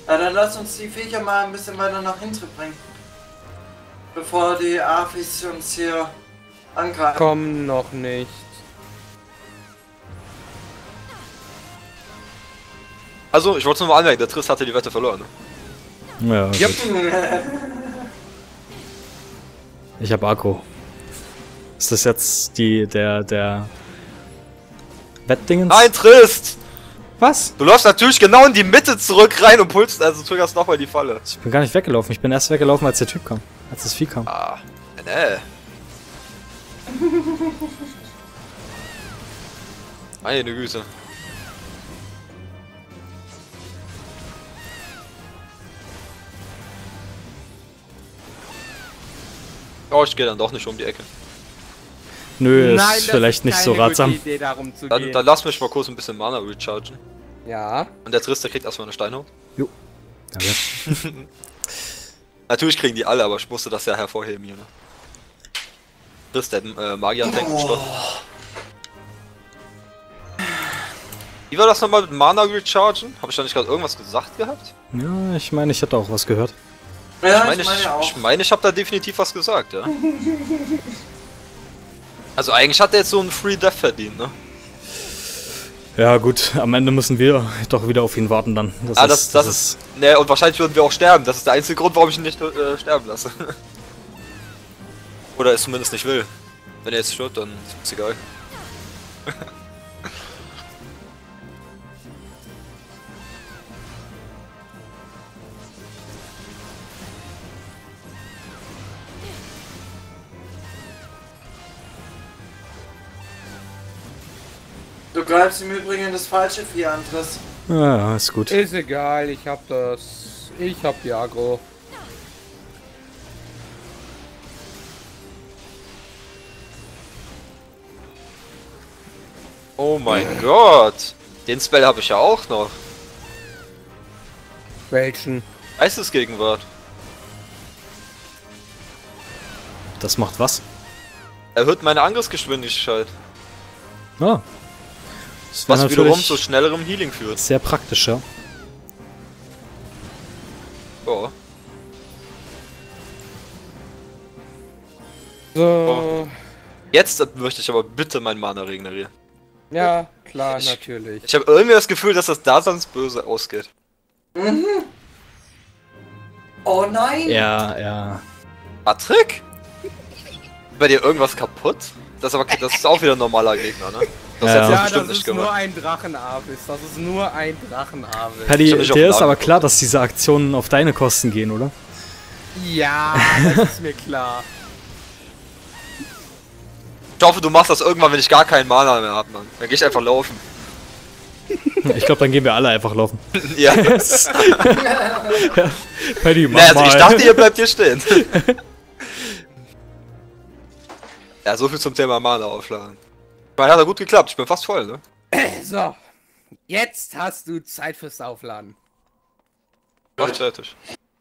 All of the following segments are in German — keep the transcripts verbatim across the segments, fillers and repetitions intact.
Ja, dann lass uns die Viecher mal ein bisschen weiter nach hinten bringen. Bevor die Afis uns hier angreifen. Komm noch nicht. Also, ich wollte es nur mal anmerken, der Triss hatte die Wette verloren. Ne? Ja, Yep. ich hab Akku. Ist das jetzt die, der, der Wettdingens? Nein, Triss! Was? Du läufst natürlich genau in die Mitte zurück rein und pulst, also triggerst nochmal die Falle. Ich bin gar nicht weggelaufen. Ich bin erst weggelaufen, als der Typ kam. Als das Vieh kam. Ah, ne. Meine Güte. Oh, ich gehe dann doch nicht um die Ecke. Nö, Nein, ist das vielleicht ist nicht keine so gute ratsam. Idee, darum zu Dann, gehen. dann lass mich mal kurz ein bisschen Mana rechargen. Ja. Und der Triss, der kriegt erstmal eine Steinhaut. Jo. Danke. Natürlich kriegen die alle, aber ich musste das ja hervorheben hier, ne? Triss, der äh, Magier-Tank Oh. gestorben. Wie war das nochmal mit Mana rechargen? Habe ich da nicht gerade irgendwas gesagt gehabt? Ja, ich meine, ich hatte auch was gehört. Ja, ich meine, ich, meine auch. ich, mein, ich habe da definitiv was gesagt, ja. Also eigentlich hat er jetzt so einen Free Death verdient, ne? Ja gut, am Ende müssen wir doch wieder auf ihn warten dann. Das ah, das, das, ist... Ne, und wahrscheinlich würden wir auch sterben. Das ist der einzige Grund, warum ich ihn nicht äh, sterben lasse. Oder es zumindest nicht will. Wenn er jetzt stirbt, dann ist es egal. Du greifst im Übrigen das falsche Vieh an, Triss. Ja, ist gut. Ist egal, ich hab das. Ich hab die Agro. Oh mein Gott! Den Spell habe ich ja auch noch. Welchen? Geistesgegenwart. Das macht was? Erhöht meine Angriffsgeschwindigkeit. Ah. Das wär Was wiederum natürlich zu schnellerem Healing führt. sehr praktisch, ja. Oh. So. Jetzt möchte ich aber bitte mein Mana regenerieren. Ja, klar, Ich- natürlich. Ich habe irgendwie das Gefühl, dass das Daseinsböse ausgeht. Mhm. Oh nein! Ja, ja. Patrick? Bei dir irgendwas kaputt? Das ist aber das ist auch wieder ein normaler Gegner, ne? Das Ja. hättest du Ja, bestimmt das nicht ist nur gemacht. ein Drachenavis. Das ist nur ein Drachenavis. Paddy, Ich hab nicht auf dir den ist Namen aber geguckt. klar, dass diese Aktionen auf deine Kosten gehen, oder? Ja, das ist mir klar. Ich hoffe, du machst das irgendwann, wenn ich gar keinen Mana mehr hab, Mann. Dann geh ich einfach laufen. Ich glaube, dann gehen wir alle einfach laufen. Ja. ja. Paddy, mach Nee, also mal. ich dachte, ihr bleibt hier stehen. Ja, so viel zum Thema Mana aufschlagen. Ich meine, hat ja gut geklappt. Ich bin fast voll, ne? So. Jetzt hast du Zeit fürs Aufladen. Macht fertig.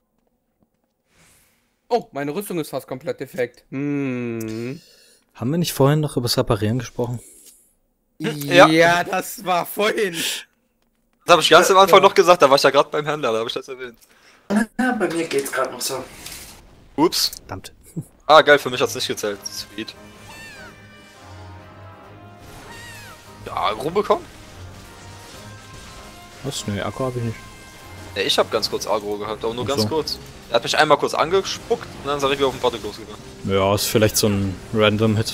Oh, meine Rüstung ist fast komplett defekt. Hm. Haben wir nicht vorhin noch über das Reparieren gesprochen? Ja. Ja, das war vorhin. Das habe ich ganz am Anfang noch gesagt, da war ich ja gerade beim Händler, da habe ich das erwähnt. Ja, bei mir geht's gerade noch so. Ups. Verdammt. Ah, geil, für mich hat's nicht gezählt. Sweet. Ja, Agro bekommen? Was? Nee, Akku habe ich nicht. Ja, ich habe ganz kurz Agro gehabt, aber nur Ach ganz so. kurz. Er hat mich einmal kurz angespuckt und dann ist er direkt wieder auf den Patrick losgegangen. Ja, ist vielleicht so ein Random-Hit.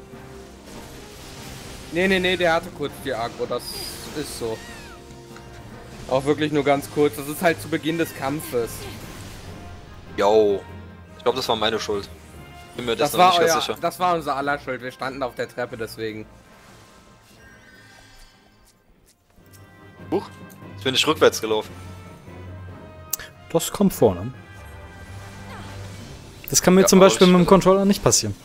Nee, nee, nee, der hatte kurz die Agro, das ist so. Auch wirklich nur ganz kurz. Das ist halt zu Beginn des Kampfes. Yo. Ich glaube, das war meine Schuld. Bin mir Das das noch war, nicht ganz euer, sicher. das war unser aller Schuld. Wir standen auf der Treppe deswegen. Huch. Jetzt bin ich rückwärts gelaufen. Das kommt vor, ne? Das kann mir Ja, zum aber Beispiel ich- mit dem Controller nicht passieren.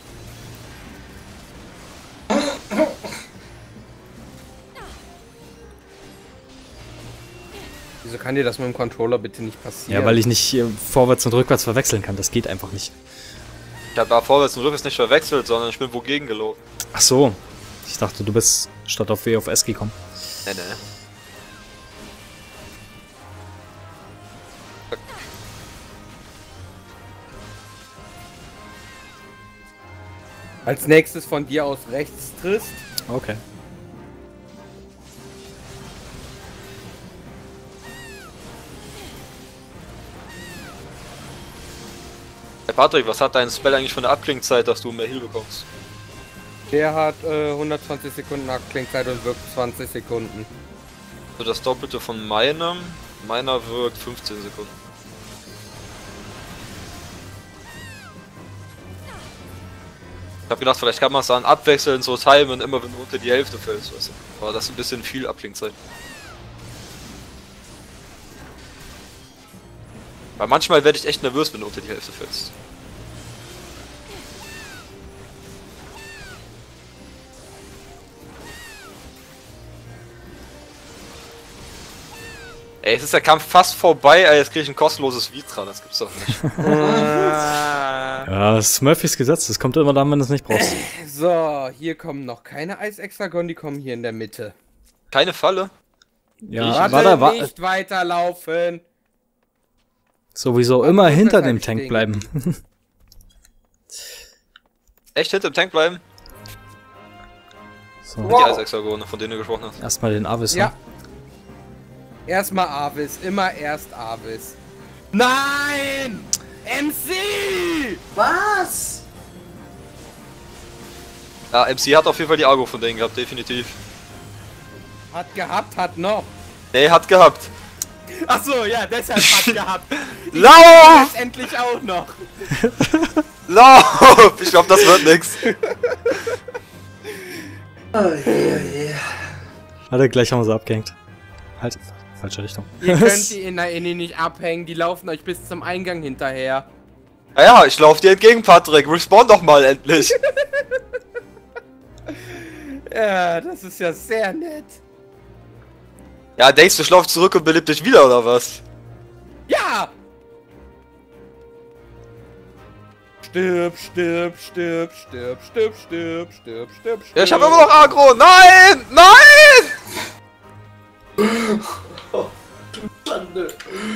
Wieso kann dir das mit dem Controller bitte nicht passieren? Ja, weil ich nicht äh, vorwärts und rückwärts verwechseln kann. Das geht einfach nicht. Ich habe da vorwärts und rückwärts nicht verwechselt, sondern ich bin wogegen gelaufen. Ach so. Ich dachte, du bist statt auf W auf S gekommen. Nee, nee. Als nächstes von dir aus rechts Trist. Okay. Hey Patrick, was hat dein Spell eigentlich von der Abklingzeit, dass du mehr Heal bekommst? Der hat äh, hundertzwanzig Sekunden Abklingzeit und wirkt zwanzig Sekunden. So das Doppelte von meinem. Meiner wirkt fünfzehn Sekunden. Ich hab gedacht, vielleicht kann man es dann abwechselnd so timen, immer wenn du unter die Hälfte fällst, weißt du. Aber das ist ein bisschen viel Abklingzeit. Weil manchmal werde ich echt nervös, wenn du unter die Hälfte fällst. Ey, es ist der Kampf fast vorbei, ey, jetzt krieg ich ein kostenloses Vitra, das gibt's doch nicht. Ja, das ist Murphys Gesetz, das kommt immer dann, wenn du es nicht brauchst. So, hier kommen noch keine Eishexagon, die kommen hier in der Mitte. Keine Falle? Ja, Warte, warte, warte. nicht weiterlaufen. Sowieso Warte, immer muss hinter das dem halt Tank stehen. bleiben. Echt hinter dem Tank bleiben? So, Die Wow. Eishexagone, von denen du gesprochen hast. erstmal den Avis. Ja. Ne? Erstmal Avis, immer erst Avis. Nein! M C! Was? Ja, M C hat auf jeden Fall die Argo von denen gehabt, definitiv. Hat gehabt, hat noch. Nee, hat gehabt. Achso, ja, deshalb hat gehabt. Lauf! Jetzt endlich auch noch. Lauf! Ich glaube, das wird nix. Oh, je, je. Warte, gleich haben wir sie abgehängt. Halt, falsche Richtung. Ihr könnt die in der Inni nicht abhängen, die laufen euch bis zum Eingang hinterher. Naja, ich lauf dir entgegen, Patrick. Respawn doch mal endlich. Ja, das ist ja sehr nett. Ja, denkst du, ich lauf zurück und beleb dich wieder, oder was? Ja! Stirb, stirb, stirb, stirb, stirb, stirb, stirb, stirb, stirb. Ja, ich hab immer noch Agro. Nein! Nein! Schande.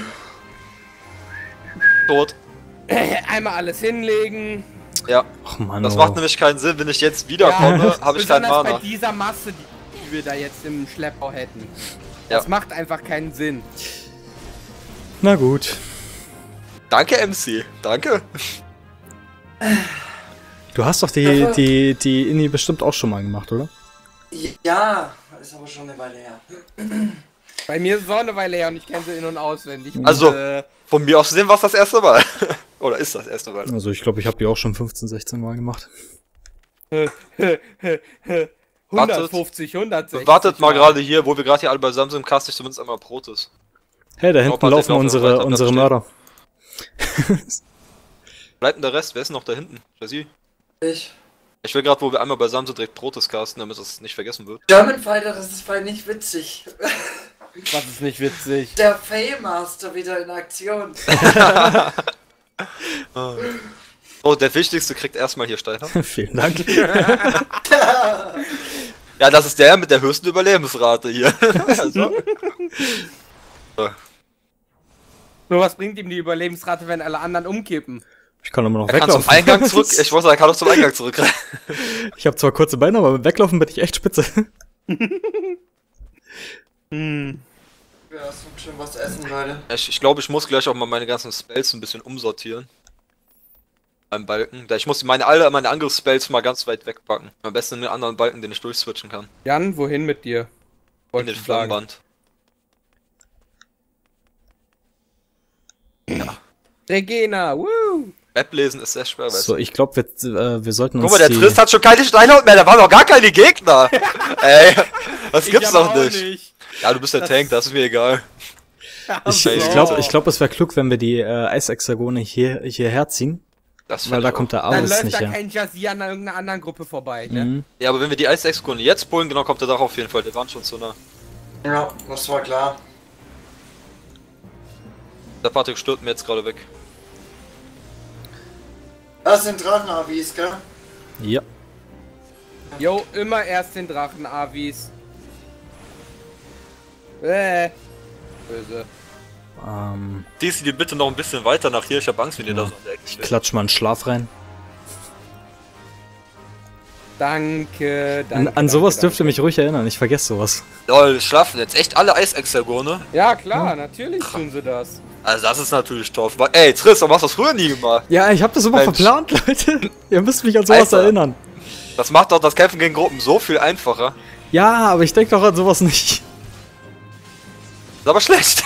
Tot. Einmal alles hinlegen. Ja, Ach Mann, das oh. macht nämlich keinen Sinn. Wenn ich jetzt wiederkomme, habe ich keinen besonders Mana. bei dieser Masse, die, die wir da jetzt im Schleppbau hätten. Ja. Das macht einfach keinen Sinn. Na gut. Danke, M C. Danke. Du hast doch die, die, die Inni bestimmt auch schon mal gemacht, oder? Ja, ist aber schon eine Weile her. Bei mir ist es auch eine Weile her und ich kenne sie in- und auswendig. Also- Und, äh, Von mir aus gesehen war es das erste Mal. Oder ist das erste Mal? Also ich glaube, ich habe die auch schon fünfzehn, sechzehn Mal gemacht. hundertfünfzig, hundertsechzig. Wartet mal gerade hier, wo wir gerade hier alle beisammen sind, cast ich zumindest einmal Protes. Hey, da Oh, hinten Patrick, laufen laufen unsere, weiter, unsere bleib Mörder. Bleibt denn der Rest? Wer ist denn noch da hinten? Jessie? Ich. Ich will gerade, wo wir einmal beisammen sind, direkt Protes casten, damit das nicht vergessen wird. German Fighter, das ist voll nicht witzig. Was ist nicht witzig? Der Faymaster wieder in Aktion. Oh, der Wichtigste kriegt erstmal hier Steiner. Vielen Dank. Ja, das ist der mit der höchsten Überlebensrate hier. Also. So. Nur was bringt ihm die Überlebensrate, wenn alle anderen umkippen? Ich kann immer noch Er kann zum weglaufen. Eingang zurück. Ich wollte sagen, er kann doch zum Eingang zurück. Ich habe zwar kurze Beine, aber mit Weglaufen bin ich echt spitze. Hm. Ja, es wird schon was essen, Leute. Ich, ich glaube, ich muss gleich auch mal meine ganzen Spells ein bisschen umsortieren. Beim Balken. Da ich muss meine alle meine Angriffsspells mal ganz weit wegpacken. Am besten in den anderen Balken, den ich durchswitchen kann. Jan, wohin mit dir? In Wollte den ich sagen. Flammenband. Regina, woo! Weblesen ist sehr schwer, weißt So, ich glaube, wir, äh, wir sollten uns Guck mal, der die... Trist hat schon keine Steinhaut mehr, da waren noch gar keine Gegner! Ey, das gibt's Ich aber doch auch nicht. Ja, du bist der Tank, das ist mir egal. Ich, Ach ich so. glaube, ich glaub, es wäre klug, wenn wir die äh, Eishexagone hier, hierher ziehen. Das Weil fand da ich auch. kommt der Dann Aris läuft nicht da her. kein Jazzy an irgendeiner anderen Gruppe vorbei, ne? Mhm. Ja, aber wenn wir die Eis-Exkunde jetzt pullen, genau, kommt er doch auf jeden Fall. Der waren schon zu nah. Ja, das war klar. Der Patrick stört mir jetzt gerade weg. Das sind Drachen-Avis, gell? Ja. Jo, immer erst den Drachen-Avis. Äh. Böse. Ähm, Ziehst du die bitte noch ein bisschen weiter nach hier? Ich hab Angst, wenn ihr Ja. da so an der Ecke ich steht. klatsch mal einen Schlaf rein. Danke, danke. An, an danke, sowas danke. dürft ihr mich ruhig erinnern, ich vergesse sowas. Lol, schlafen jetzt echt alle Eisexagone? Ja, klar, natürlich tun sie das. Also das ist natürlich toll. Ey, Triss, warum hast du das früher nie gemacht? Ja, ich hab das immer Mensch. verplant, Leute. Ihr müsst mich an sowas Alter. erinnern. Das macht doch das Kämpfen gegen Gruppen so viel einfacher. Ja, aber ich denke doch an sowas nicht. Ist aber schlecht.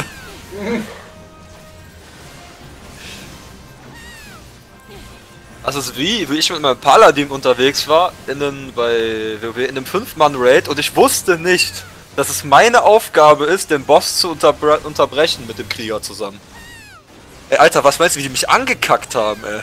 Also es ist wie, wie ich mit meinem Paladin unterwegs war, in einem, bei WoW, in einem fünf Mann Raid und ich wusste nicht, dass es meine Aufgabe ist, den Boss zu unterbre unterbrechen mit dem Krieger zusammen. Ey, Alter, was meinst du, wie die mich angekackt haben, ey?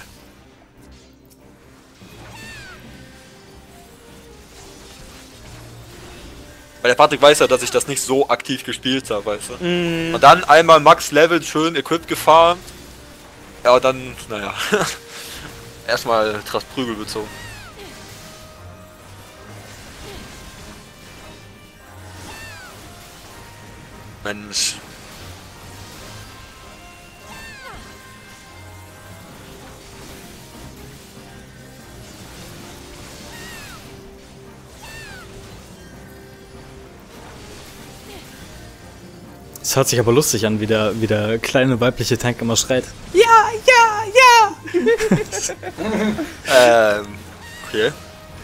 Weil der Patrick weiß ja, dass ich das nicht so aktiv gespielt habe, weißt du? Mm, Und dann einmal Max Level schön Equip gefahren. Ja, und dann, naja. Erstmal krass Prügel bezogen. Mensch. Es hört sich aber lustig an, wie der, wie der kleine weibliche Tank immer schreit. Ja, ja, ja! Ähm. Okay.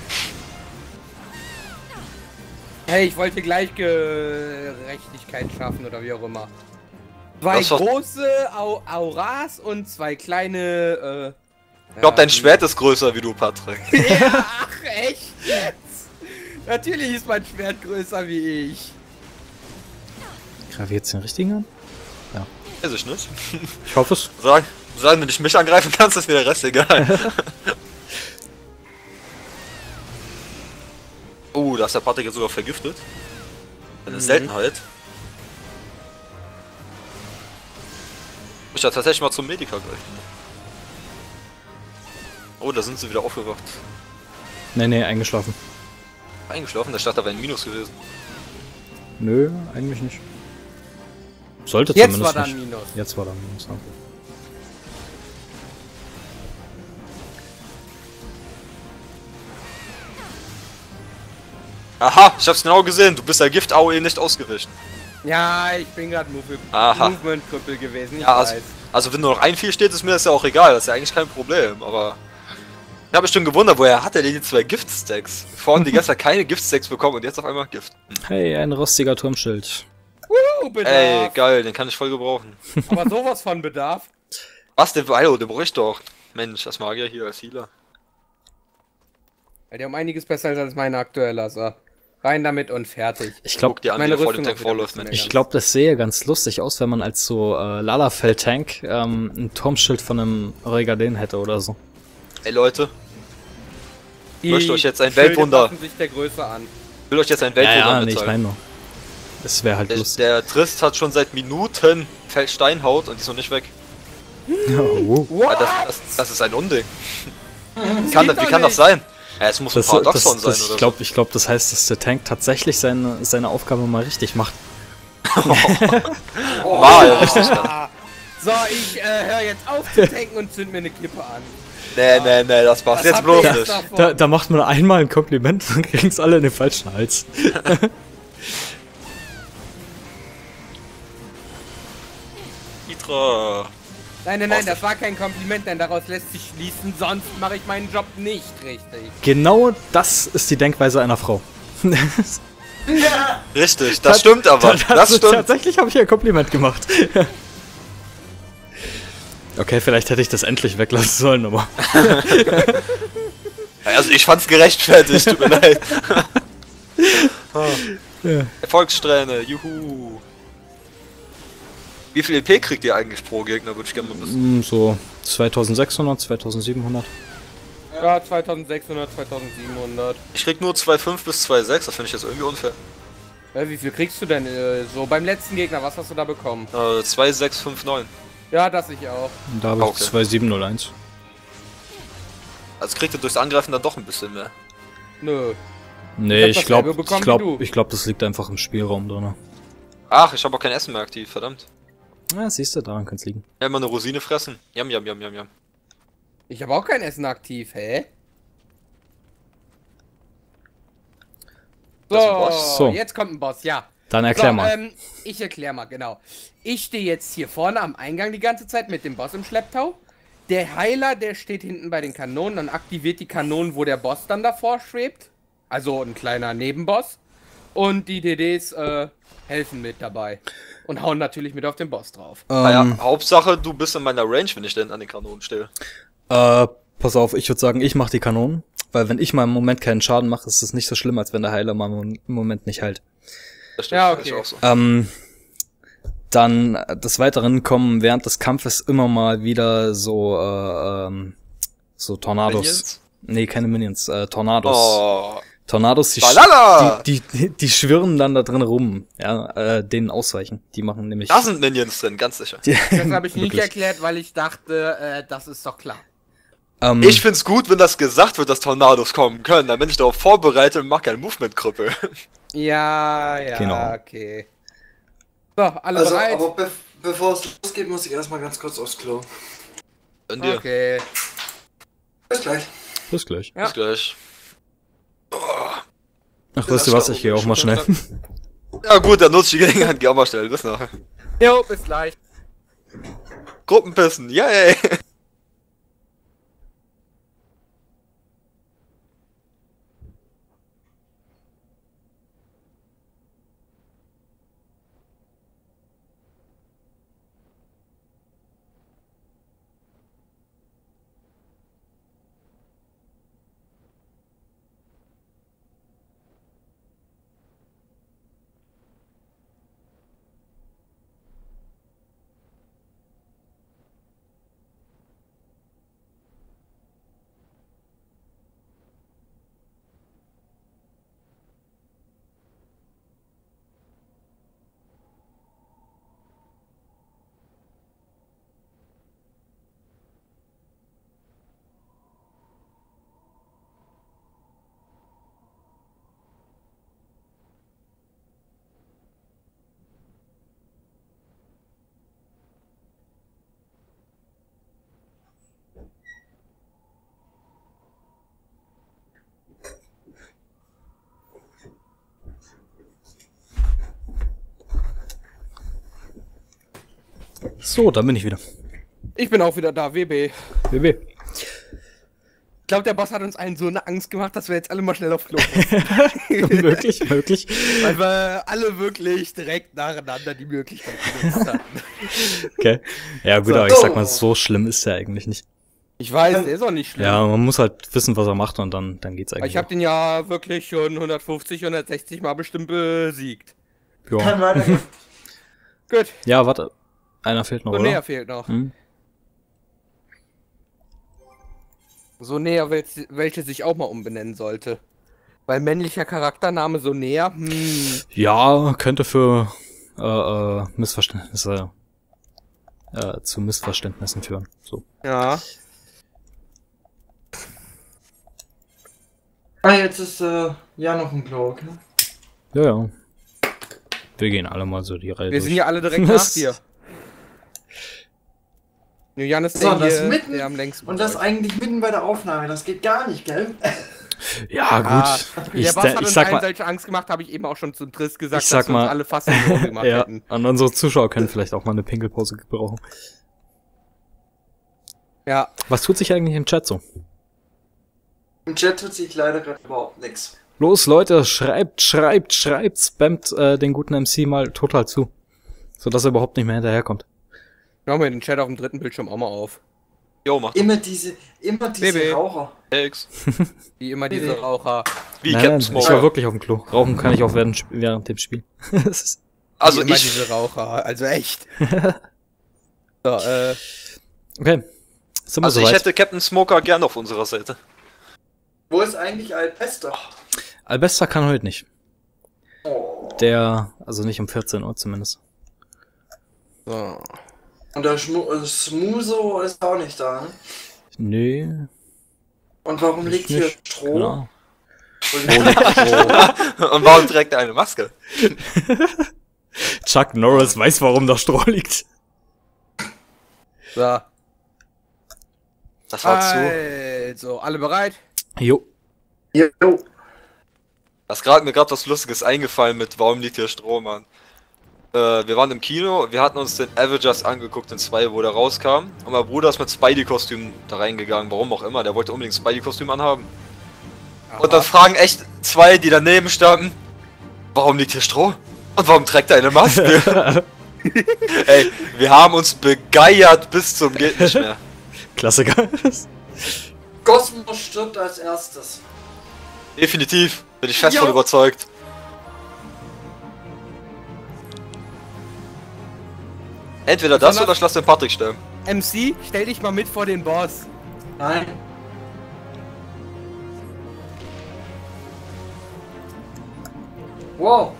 hey, ich wollte Gleichgerechtigkeit schaffen oder wie auch immer. Zwei Das war- große Au Auras und zwei kleine, äh... Ich glaube, dein Schwert ist größer wie du, Patrick. Ja, ach, echt jetzt? Natürlich ist mein Schwert größer wie ich. Greife ich jetzt den richtigen an? Weiß ich nicht. Ich hoffe es. Sag, sagen, wenn du mich angreifen kannst, ist mir der Rest egal. Oh, da ist der Patrick jetzt sogar vergiftet. Eine Mhm. Seltenheit. Ich ja tatsächlich mal zum Mediker greifen. Oh, da sind sie wieder aufgewacht. Nee, nee, eingeschlafen. Eingeschlafen, der Start da wäre ein Minus gewesen. Nö, eigentlich nicht. Sollte Jetzt zumindest war da nicht. ein Minus. Jetzt war da ein Minus. Okay. Aha, ich hab's genau gesehen, du bist der Gift-A O E nicht ausgewichen. Ja, ich bin gerade Move Aha. Movement-Krüppel gewesen, ich Ja, also, weiß. also wenn nur noch ein vier steht, ist mir das ja auch egal, das ist ja eigentlich kein Problem, aber... Ich habe mich schon gewundert, woher hat er denn die zwei Gift-Stacks? Vorhin die ganze Zeit keine Gift-Stacks bekommen und jetzt auf einmal Gift. Hey, ein rostiger Turmschild. Uh, Bedarf. Ey, geil, den kann ich voll gebrauchen. Aber sowas von Bedarf. Was, den Hallo, den brauche ich doch. Mensch, das Magier hier als Healer. Ja, die haben einiges besser als meine aktuelle, also rein damit und fertig. Ich Guck glaube, dir an, wie meine der vor dem Rüstung Tank auch wieder vorläuft, ein bisschen Mensch. ich glaub, das sähe ganz lustig aus, wenn man als so äh, Lalafell-Tank ähm, ein Turmschild von einem Regaden hätte oder so. Ey Leute, Die möchte euch jetzt ein Schilde Weltwunder- passen sich der Größe an. ich will euch jetzt ein Ja, Weltwunder ja, nee, ich mitteilen. meine nur. Das wäre halt der, lustig. der Trist hat schon seit Minuten Steinhaut und die ist noch nicht weg. Oh. Ja, das, das, das ist ein Unding. Wie kann, das, wie doch kann das nicht. sein? Ja, es muss ein Das, das, Paradoxon das, sein ich oder glaube, ich glaub, das heißt, dass der Tank tatsächlich seine, seine Aufgabe mal richtig macht. so. Mal, richtig. Ja. Ah, so, ich äh, höre jetzt auf zu tanken und zünd mir eine Kippe an. Nee, nee, nee, das passt Was jetzt habt bloß ihr nicht. davon? Da, da macht man einmal ein Kompliment und kriegen's alle in den falschen Hals. Hydra. Nein, nein, nein, das war kein Kompliment, denn daraus lässt sich schließen, sonst mache ich meinen Job nicht richtig. Genau das ist die Denkweise einer Frau. Richtig, das stimmt aber. Das stimmt. Tatsächlich habe ich ein Kompliment gemacht. Okay, vielleicht hätte ich das endlich weglassen sollen, aber... Also ich fand's gerechtfertigt, tut mir leid. Ja. Erfolgssträhne, juhu. Wie viel E P kriegt ihr eigentlich pro Gegner, würde ich gerne mal wissen. Mm, So zweitausendsechshundert, zweitausendsiebenhundert. Ja, zweitausendsechshundert, zweitausendsiebenhundert. Ich krieg nur zwei Komma fünf bis zwei Komma sechs, das finde ich jetzt irgendwie unfair. Ja, wie viel kriegst du denn äh, so beim letzten Gegner? Was hast du da bekommen? Äh, zwei Komma sechs fünf neun. Ja, das ich auch. Und da habe ich Okay. zweitausendsiebenhunderteins. Also kriegt ihr durchs Angreifen dann doch ein bisschen mehr. Nö. Nee, Ich ich hab glaube, dasselbe bekommen ich wie glaube, du. ich glaube, das liegt einfach im Spielraum drin. Ach, ich habe auch kein Essen mehr aktiv, verdammt. Ja, siehst du, daran könnte es liegen. Ja, immer eine Rosine fressen. Jam, jam, jam, jam, jam. Ich habe auch kein Essen aktiv, hä? Das ist ein So, Boss. So. jetzt kommt ein Boss, ja. Dann erklär so, mal. Ähm, ich erklär mal, genau. Ich stehe jetzt hier vorne am Eingang die ganze Zeit mit dem Boss im Schlepptau. Der Heiler, der steht hinten bei den Kanonen und aktiviert die Kanonen, wo der Boss dann davor schwebt. Also ein kleiner Nebenboss. Und die D Ds äh, helfen mit dabei. Und hauen natürlich mit auf den Boss drauf. Naja, Ähm, Hauptsache, du bist in meiner Range, wenn ich denn an den Kanonen stehe. äh, pass auf, ich würde sagen, ich mach die Kanonen. Weil wenn ich mal im Moment keinen Schaden mache, ist es nicht so schlimm, als wenn der Heiler mal im Moment nicht heilt. Das stimmt, Ja, das ist okay. auch so. Ähm, dann äh, des Weiteren kommen während des Kampfes immer mal wieder so, äh, ähm, so Tornados. Minions? Nee, keine Minions, äh, Tornados. Oh. Tornados, die, Balala! die, die, die schwirren dann da drin rum, ja, äh, denen ausweichen. Die machen nämlich... Da sind Minions drin, ganz sicher. Die, Das habe ich nicht wirklich. erklärt, weil ich dachte, äh, das ist doch klar. Ähm, Ich find's gut, wenn das gesagt wird, dass Tornados kommen können, dann bin ich darauf vorbereitet und mach kein Movement-Krüppel. Ja, ja, Genau. okay. So, alle Also, bereit? aber be bevor es losgeht, muss ich erstmal ganz kurz aufs Klo. Gönn dir. Okay. Bis gleich. bis gleich. Ja. Bis gleich. Ach, wisst ihr was, ich gehe auch mal schnell. Ja gut, dann nutze ich die Gelegenheit, geh auch mal schnell, bis nachher. Jo, bis gleich. Gruppenpissen, yay! So, dann bin ich wieder. Ich bin auch wieder da, W B. W B. Ich glaube, der Boss hat uns allen so eine Angst gemacht, dass wir jetzt alle mal schnell auf Klo möglich, möglich. Weil wir alle wirklich direkt nacheinander die Möglichkeit genutzt hatten. Okay. Ja gut, So. aber ich sag mal, so schlimm ist er eigentlich nicht. Ich weiß, der ist auch nicht schlimm. Ja, man muss halt wissen, was er macht und dann, dann geht's eigentlich. Ich habe den ja wirklich schon hundertfünfzig, hundertsechzig Mal bestimmt besiegt. auch. Kann Ja. weitergehen. Gut, ja, warte. Einer fehlt noch, so oder? näher fehlt noch. Hm? So näher, welche, welche sich auch mal umbenennen sollte. Weil männlicher Charaktername so näher, hm. Ja, könnte für äh, äh, Missverständnisse äh, zu Missverständnissen führen. So. Ja. Ah, jetzt ist äh, ja noch ein Klo, okay? Ja, ja. Wir gehen alle mal so die Reihe Wir durch. sind ja alle direkt nach dir. Nur Jan ist So, der, das hier, mitten- der am längsten Und das läuft. eigentlich mitten bei der Aufnahme, das geht gar nicht, gell? Ja, gut. Ah, ich, der Boss de- hat ich uns sag allen mal, solche Angst gemacht, habe ich eben auch schon zum Triss gesagt, Ich sag dass wir uns mal- alle fast in die Hose gemacht ja, hätten. und unsere Zuschauer können vielleicht auch mal eine Pinkelpause gebrauchen. Ja, Was tut sich eigentlich im Chat so? Im Chat tut sich leider gerade überhaupt nichts. Los, Leute, schreibt, schreibt, schreibt, spammt äh, den guten M C mal total zu. Sodass er überhaupt nicht mehr hinterherkommt. machen wir den Chat auf dem dritten Bildschirm auch mal auf. Jo, mach Immer diese, immer diese Baby. Raucher. X. Wie immer diese Raucher. Wie Nein, Captain nein, ich war Smoke. wirklich auf dem Klo. Rauchen kann ich auch während, während dem Spiel. Das ist- Also Wie immer ich, diese Raucher, also echt. So, äh, okay. Sind wir also ich soweit? hätte Captain Smoker gern auf unserer Seite. Wo ist eigentlich Alpester? Albesta kann heute nicht. Oh. Der, also nicht um vierzehn Uhr zumindest. so. Und der Schmu äh, Smuso ist auch nicht da, ne? Nee. Und warum Ich liegt hier nicht. Stroh? Genau. Und warum trägt er eine Maske? Chuck Norris weiß, warum da Stroh liegt. So. Das war zu. Also, alle bereit? Jo. Jo. Da ist gerade mir gerade was Lustiges eingefallen mit warum liegt hier Strom an. Äh, wir waren im Kino, wir hatten uns den Avengers angeguckt in zwei, wo der rauskam. Und mein Bruder ist mit Spidey-Kostüm da reingegangen, warum auch immer, der wollte unbedingt Spidey-Kostüm anhaben. Aha. Und dann fragen echt zwei, die daneben standen, warum liegt hier Stroh? Und warum trägt er eine Maske? Ey, wir haben uns begeiert bis zum geht nicht mehr. Klassiker. Cosmo stirbt als erstes. Definitiv, bin ich fest Jo. von überzeugt. Entweder das Sondern- oder ich lasse den Patrick sterben. M C, stell dich mal mit vor den Boss. Nein. Wow.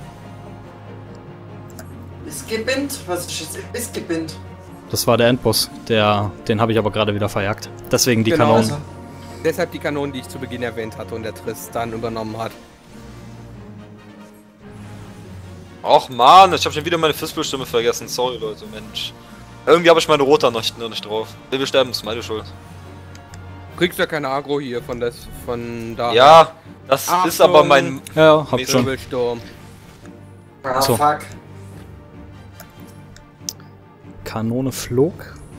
Ist gebinnt. Was ist jetzt? Ist gebinnt. Das war der Endboss. Der, den habe ich aber gerade wieder verjagt. Deswegen die Genau. Kanonen. Also, Deshalb die Kanonen, die ich zu Beginn erwähnt hatte und der Tristan übernommen hat. Och man, ich habe schon wieder meine Fistball-Stimme vergessen. Sorry Leute, Mensch. Irgendwie habe ich meine rote noch nicht, noch nicht drauf. Will wir sterben, ist meine Schuld. Kriegst ja keine Agro hier von des, von da. Ja, das Achtung. ist aber mein... Ja, hab Mäßig. schon. Wirbelsturm. ah, So. fuck. Kanone flog.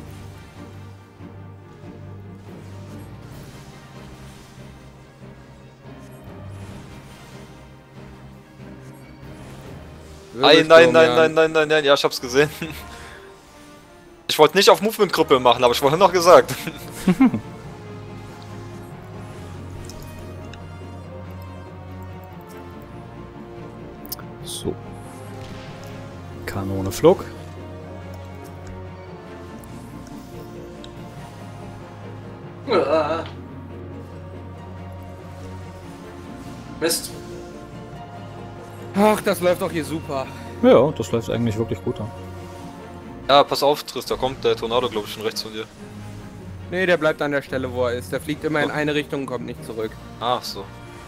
Nein, nein, nein, nein, nein, nein, nein, ja, ich hab's gesehen. Ich wollte nicht auf Movement-Gruppe machen, aber ich vorhin noch gesagt. So. Kanone flog. Ah. Mist. Ach, das läuft doch hier super. Ja, das läuft eigentlich wirklich gut an. Ja, pass auf, Triss, da kommt der Tornado, glaube ich, schon rechts von dir. Nee, der bleibt an der Stelle, wo er ist. Der fliegt immer in eine Richtung und kommt nicht zurück. Ach so.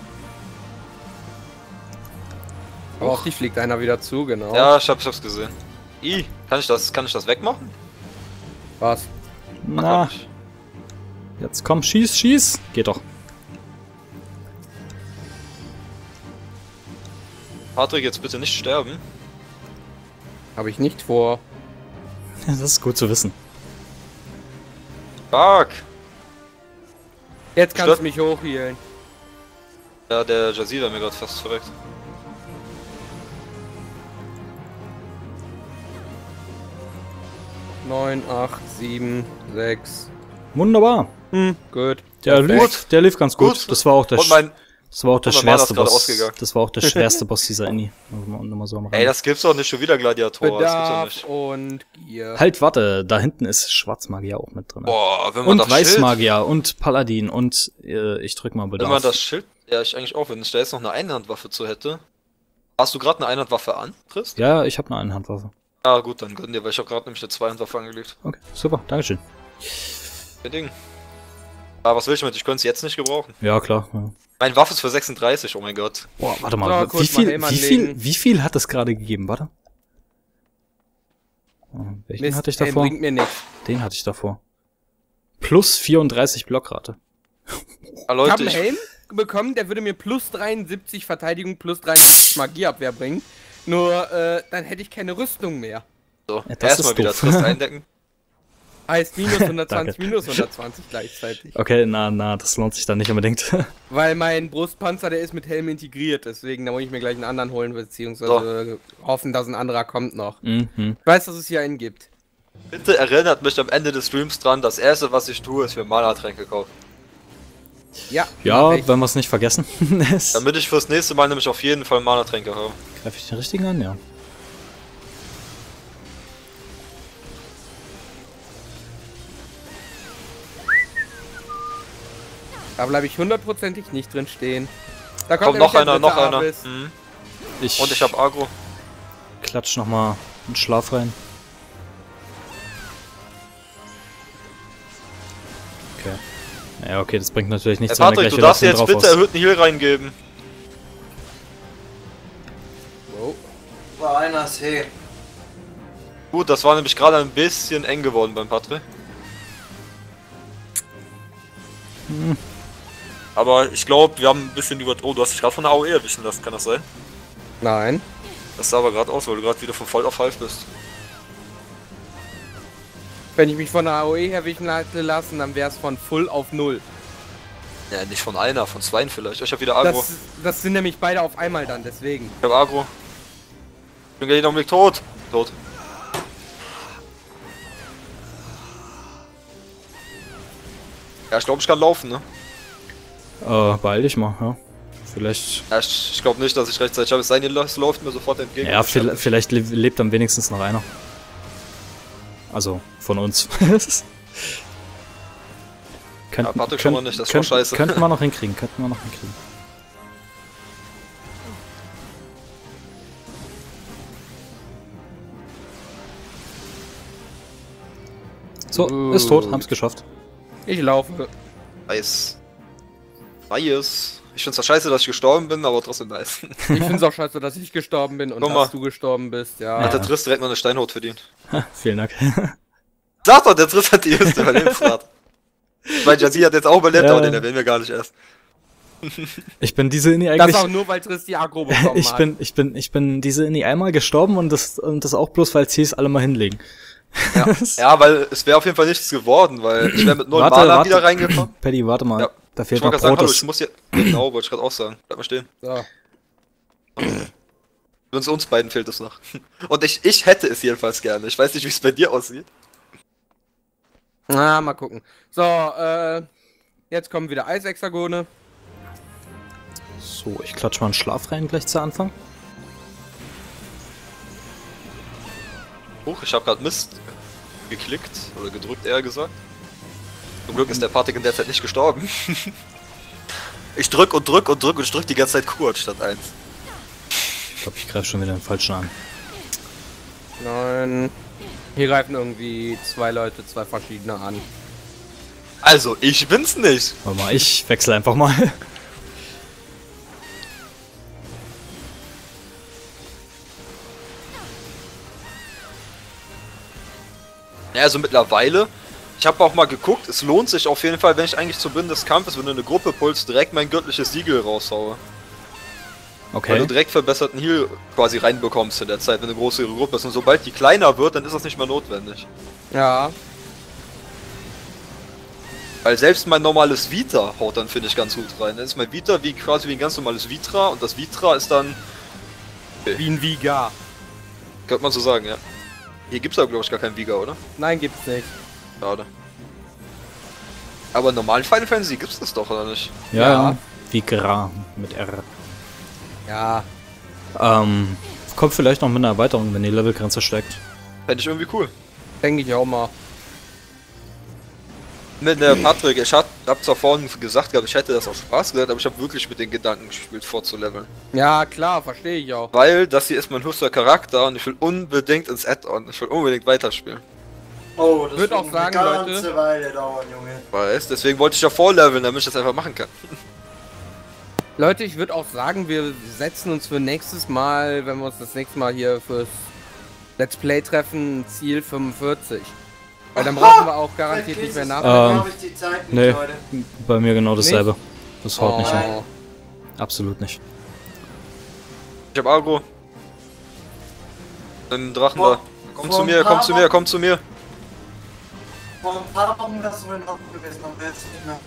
Aber auf dich fliegt einer wieder zu, genau. Ja, ich, hab, ich hab's gesehen. I, kann ich das, kann ich das wegmachen? Was? Ach, Na, kann ich. jetzt komm, schieß, schieß. Geht doch. Patrick, jetzt bitte nicht sterben. Habe ich nicht vor. Das ist gut zu wissen. Fuck. Jetzt kannst Stört- du mich hochhealen. Ja, der Jazira mir gerade fast verreckt. neun, acht, sieben, sechs. Wunderbar. Hm, gut. Der Perfekt. lief, der lief ganz gut. Gut. Das war auch der, Und sch- mein... das war auch der und mein Mana ist schwerste gerade Boss. ausgegangen. Das war auch der schwerste Boss dieser Inni. Muss man nur mal so am Rande. Ey, das gibt's doch nicht, schon wieder Gladiator. Das Bedarf gibt's und Gier. Halt, warte, da hinten ist Schwarzmagier auch mit drin. doch nicht. Boah, wenn man Und das Schild... Weißmagier und Paladin und äh, ich drück mal Wenn Bedarf. man das Schild... Ja, ich eigentlich auch, wenn ich da jetzt noch eine Einhandwaffe zu hätte. Hast du gerade eine Einhandwaffe an, Chris? Ja, ich habe eine Einhandwaffe. Ja, gut, dann gönn dir, weil ich habe gerade nämlich eine Zweihandwaffe angelegt. Okay, super, Dankeschön. Kein Ding. Aber was will ich mit? Ich könnte es jetzt nicht gebrauchen. Ja, klar. Ja. Meine Waffe ist für sechsunddreißig, oh mein Gott. Boah, warte mal, So, wie, kurz mal viel, Helm wie, viel, anlegen. wie viel hat es gerade gegeben? Warte. Oh, welchen Mist, hatte ich ey, davor? bringt mir nichts. Den hatte ich davor. Plus vierunddreißig Blockrate. Ah, Ich Leute, habe einen ich, Helm bekommen, der würde mir plus dreiundsiebzig Verteidigung, plus dreiundsiebzig Magieabwehr bringen. Nur, äh, dann hätte ich keine Rüstung mehr. so, Ja, das erstmal ist wieder doof. Trist eindecken. Heißt minus hundertzwanzig, Danke. minus hundertzwanzig gleichzeitig. Okay, na, na, das lohnt sich dann nicht unbedingt. Weil mein Brustpanzer, der ist mit Helm integriert, deswegen, da muss ich mir gleich einen anderen holen, beziehungsweise hoffen, dass ein anderer kommt noch. mhm. Ich weiß, dass es hier einen gibt. Bitte erinnert mich am Ende des Streams dran, das erste, was ich tue, ist mir Mana-Tränke kaufen. Ja, Ja, mach ich. wenn wir es nicht vergessen. Es- Damit ich fürs nächste Mal nämlich auf jeden Fall Mana-Tränke habe. Greife ich den richtigen an? Ja. Da bleibe ich hundertprozentig nicht drin stehen. Da kommt Kommt noch nämlich der einer, noch dritte einer. Abyss. Mhm. Ich Und ich habe Agro. klatsch nochmal einen Schlaf rein. Okay. Ja, okay, das bringt natürlich nichts, Hey, wenn er Patrick, gleich du wieder auf darfst den jetzt drauf bitte haust. erhöhten Heal reingeben. Wow. War einer See. Gut, das war nämlich gerade ein bisschen eng geworden beim Patrick. Hm. Aber ich glaube, wir haben ein bisschen über... Oh, du hast dich gerade von der A O E erwischen lassen, kann das sein? Nein. Das sah aber gerade aus, weil du gerade wieder von voll auf halb bist. Wenn ich mich von der A O E erwischen hätte lassen, dann wäre es von Full auf Null. Ja, nicht von einer, von zweien vielleicht. Ich hab wieder Agro. Das, das sind nämlich beide auf einmal dann, deswegen. Ich hab Agro. Ich bin gleich noch mit tot. Tot. Ja, ich glaube, ich kann laufen, ne? Äh, beeil dich mal, ja. Vielleicht. Ja, ich, ich glaube nicht, dass ich rechtzeitig habe. Es sei denn, es läuft mir sofort entgegen. Ja, viel, vielleicht le lebt dann wenigstens noch einer. Also, von uns. Könnt, Ja, Patrick könnt, schon mal nicht, das war könnt, scheiße. Könnten wir noch hinkriegen, könnten wir noch hinkriegen. So, Gut. ist tot, haben's geschafft. Ich laufe. Nice. Nice. Ich find's zwar scheiße, dass ich gestorben bin, aber trotzdem nice. Ich find's auch scheiße, dass ich gestorben bin und Guck mal. dass du gestorben bist, ja. Hat der Triss direkt mal eine Steinhaut verdient. Ha, vielen Dank. Sag doch, der Triss hat die höchste Überlebensrate. Weil Jazzy hat jetzt auch überlebt, Ja. aber den erwähnen wir gar nicht erst. Ich bin diese Inni Das eigentlich. auch nur, weil Triss die Agro bekommen Ich hat. bin, ich bin, ich bin diese Inni einmal gestorben und das, und das auch bloß, weil es hieß, alle mal hinlegen. Ja, ja, weil es wäre auf jeden Fall nichts geworden, weil ich wäre mit null Warte, Mana warte. wieder reingekommen. Paddy, warte mal. Ja. Da Ich fehlt wollte noch gerade sagen, hallo, Protoss. ich muss hier... Genau, wollte ich gerade auch sagen. Bleib mal stehen. So. Uns, uns beiden fehlt es noch. Und ich, ich hätte es jedenfalls gerne. Ich weiß nicht, wie es bei dir aussieht. Na, mal gucken. So, äh, jetzt kommen wieder Eishexagone. So, ich klatsch mal einen Schlaf rein gleich zu Anfang. Huch, ich habe gerade Mist geklickt. Oder gedrückt, eher gesagt. Zum Glück ist der Patrick in der Zeit nicht gestorben. Ich drück und drück und drück und ich drück die ganze Zeit Q statt eins. Ich glaube, ich greife schon wieder den falschen an. Nein. Hier greifen irgendwie zwei Leute, zwei verschiedene an. Also, ich bin's nicht. Warte mal, ich wechsle einfach mal. Ja, also mittlerweile, ich habe auch mal geguckt, es lohnt sich auf jeden Fall, wenn ich eigentlich zu Beginn des Kampfes, wenn du eine Gruppe pulst, direkt mein göttliches Siegel raushaue. Weil Okay. du direkt verbesserten Heal quasi reinbekommst in der Zeit, wenn eine große Gruppe ist. Und sobald die kleiner wird, dann ist das nicht mehr notwendig. Ja. Weil selbst mein normales Vita haut dann, finde ich, ganz gut rein. Dann ist mein Vita wie quasi wie ein ganz normales Vitra und das Vitra ist dann, Wie ein Vigar. könnte man so sagen, ja. Hier gibt's aber, glaube ich, gar keinen Viga, oder? Nein, gibt's nicht. Schade. Aber in normalen Final Fantasy gibt's das doch, oder nicht? Ja, Ja. ja. Wie Gra mit R. Ja. Ähm, kommt vielleicht noch mit einer Erweiterung, wenn die Levelgrenze steigt. Fände ich irgendwie cool. Denke ich auch mal. Mit der Patrick, ich hab, hab zwar vorhin gesagt, gehabt, ich hätte das auch Spaß gesagt, aber ich habe wirklich mit den Gedanken gespielt, vorzuleveln. Ja, klar, verstehe ich auch. Weil das hier ist mein höchster Charakter und ich will unbedingt ins Add-on, ich will unbedingt weiterspielen. Oh, das Würd wird auch eine sagen, ganze Leute- Weile dauern, Junge. Weißt, deswegen wollte ich ja vorleveln, damit ich das einfach machen kann. Leute, ich würde auch sagen, wir setzen uns für nächstes Mal, wenn wir uns das nächste Mal hier fürs Let's Play treffen, Ziel fünfundvierzig. Weil dann brauchen wir auch garantiert nicht mehr nach. nachdenken. Ähm, habe ich die Zeit nicht, Nee, Leute. bei mir genau dasselbe. Das haut nicht hin. Oh. Absolut nicht. Ich hab Agro. Ein Drachen Vor- da. Komm vor zu ein mir, paar komm zu mir, komm zu mir. Vor ein paar Wochen wärst du in Ordnung gewesen, aber jetzt nicht mehr.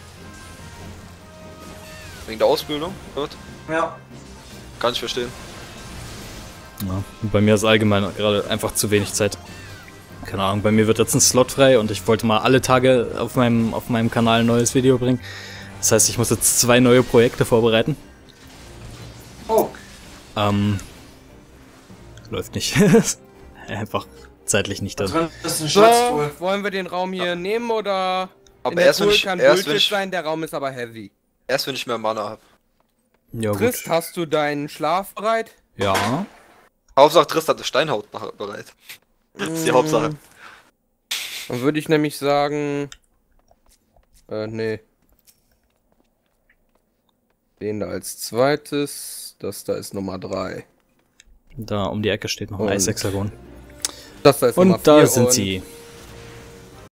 Wegen der Ausbildung? Gut. Ja. Kann ich verstehen. Ja. Und bei mir ist allgemein gerade einfach zu wenig Zeit. Keine Ahnung, bei mir wird jetzt ein Slot frei und ich wollte mal alle Tage auf meinem, auf meinem Kanal ein neues Video bringen. Das heißt, ich muss jetzt zwei neue Projekte vorbereiten. Oh, Ähm, läuft nicht. Einfach zeitlich nicht da drin. drin ist ein So, Schatztool. wollen wir den Raum hier nehmen oder? Aber In der erst wenn Tool ich, kann erst wenn Bullshit ich, sein, der Raum ist aber heavy. erst wenn ich mehr Mana hab. Ja, Trist, hast du deinen Schlaf bereit? Ja. Hauptsache Trist hat eine Steinhaut nach- bereit. Das ist die Hauptsache. Dann würde ich nämlich sagen. Äh, nee. Den da als zweites. Das da ist Nummer drei. Da um die Ecke steht noch ein Und- Eishexagon. Das da ist Nummer Und da vier sind und sie.